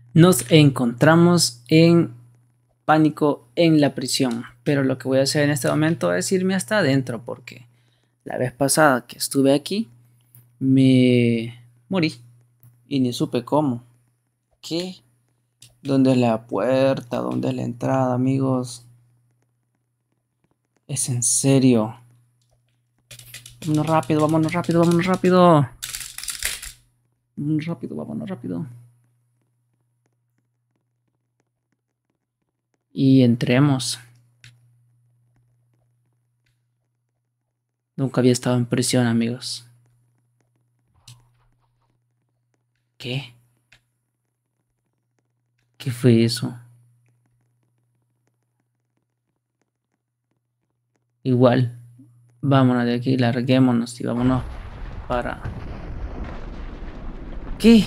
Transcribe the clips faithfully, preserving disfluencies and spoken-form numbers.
Nos encontramos en pánico en la prisión, pero lo que voy a hacer en este momento es irme hasta adentro porque la vez pasada que estuve aquí me morí y ni supe cómo. ¿Qué? ¿Dónde es la puerta? ¿Dónde es la entrada, amigos? Es en serio. Vámonos rápido, vámonos rápido, vámonos rápido. Vámonos rápido, vámonos rápido. Y entremos. Nunca había estado en prisión, amigos. ¿Qué? ¿Qué fue eso? Igual, vámonos de aquí, larguémonos y vámonos para... ¿Qué?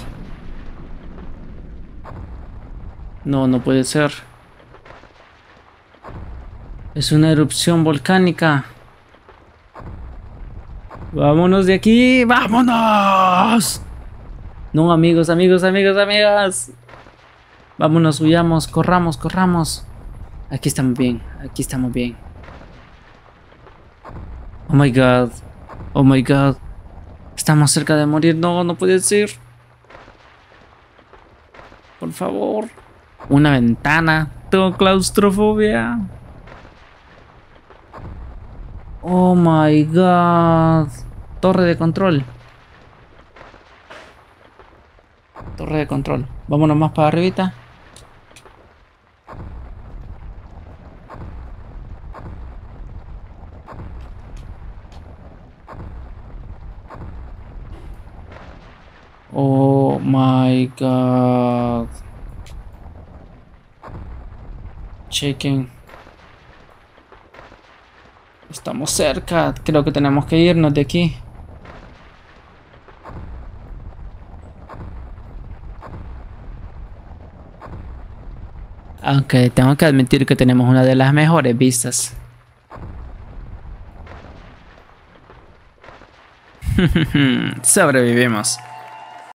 No, no puede ser. Es una erupción volcánica. Vámonos de aquí, vámonos. No, amigos, amigos, amigos, amigas. Vámonos, huyamos, corramos, corramos. Aquí estamos bien, aquí estamos bien. Oh my god, oh my god. Estamos cerca de morir, no, no puede ser. Por favor. Una ventana, tengo claustrofobia. Oh my god. Torre de control. Torre de control. Vámonos más para arribita. Oh my god. Chequen. Estamos cerca. Creo que tenemos que irnos de aquí. Aunque tengo que admitir que tenemos una de las mejores vistas. Sobrevivimos.